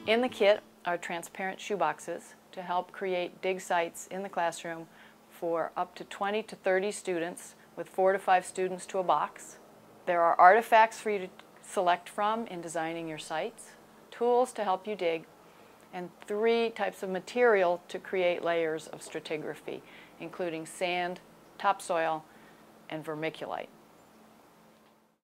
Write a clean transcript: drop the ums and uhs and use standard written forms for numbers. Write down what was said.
In the kit are transparent shoe boxes to help create dig sites in the classroom for up to 20 to 30 students, with 4 to 5 students to a box. There are artifacts for you to select from in designing your sites, tools to help you dig, and 3 types of material to create layers of stratigraphy, including sand, topsoil, and vermiculite.